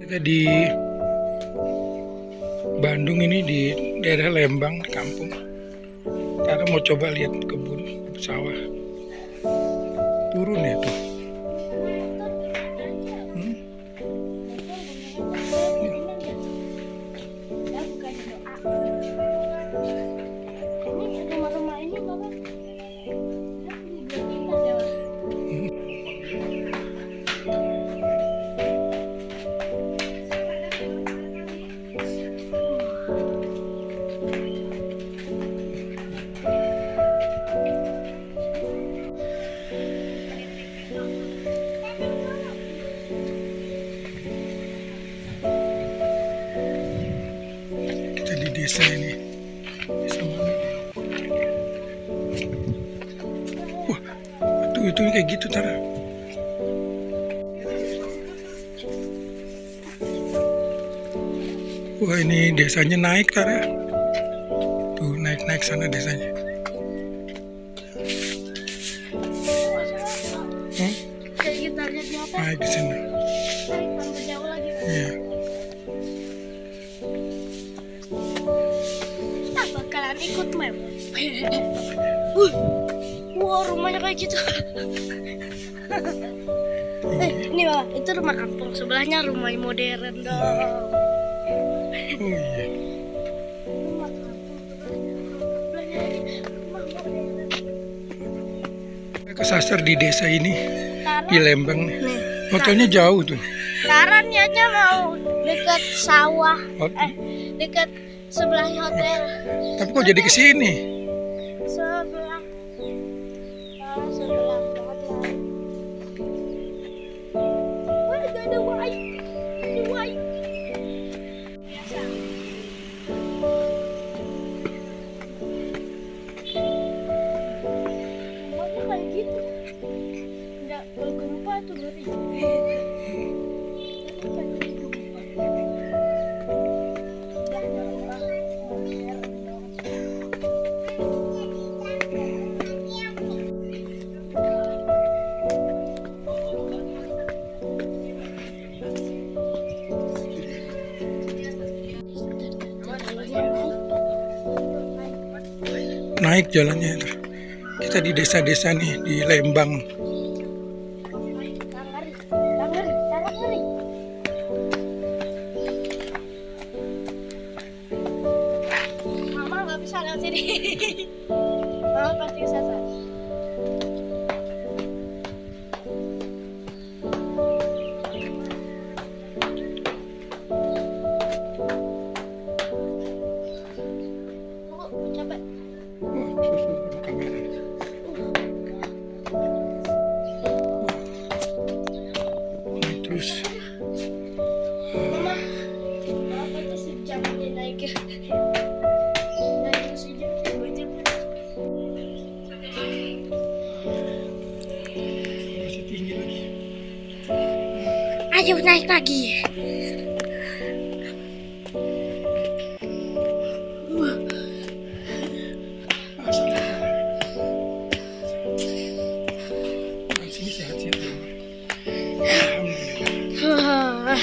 Kita di Bandung ini, di daerah Lembang, kampung. Kita mau coba lihat kebun sawah. Turun ya tuh. Di desa ini, desa mana? Wah, itu kayak gitu Tara. Wah, ini desanya naik Tara. Tuh naik sana desanya. Kayak kita lihat di apa? Naik di sini. Tambah jauh lagi. Iya. Kita bakalan ikut mem. Wah, rumahnya kayak gitu. Ini Pak, itu rumah kampung, sebelahnya rumah modern dong. Oh iya. Rumah kampung, sebelahnya rumah modern. Saya kesasar di desa ini, Tara, di Lembang nih. nih. Hotelnya jauh tuh. Tara niatnya mau dekat sawah, Oh, dekat sebelah hotel. tapi kok jadi ke sini? Sebelah. Sebelah hotel. Wah, ada white. Ada white. Biasa. Rumahnya kayak gitu. Enggak bergempa tuh dari. Naik jalannya. Kita di desa-desa nih, di Lembang. Mama nggak bisa lewat sini. Mama pasti kesasar. Capek. Wah, susu sama kamera. Terus Mama, apa tuh sejam dia naik ya? Naik sejam, 2 jam. masih tinggi lagi. Ayo naik lagi. Di sini sehat-sehat ya. Alhamdulillah.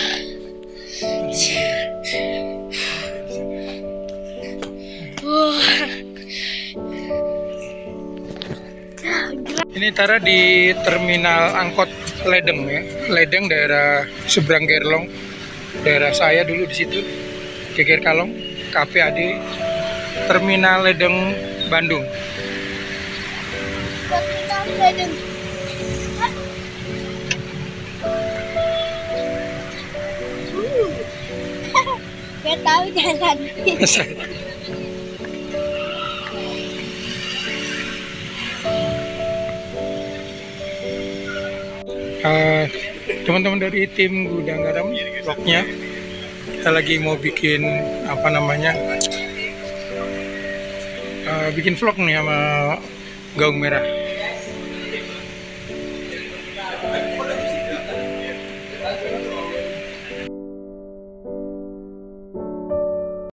Ini Tara di terminal angkot Ledeng ya, Ledeng daerah seberang Gerlong, daerah saya dulu di situ, Geger Kalong, KPAD, terminal Ledeng Bandung. Gak tahu jalan. Teman-teman dari tim Gudang Garam vlognya, kita lagi mau bikin apa namanya, bikin vlog nih sama Gaung Merah.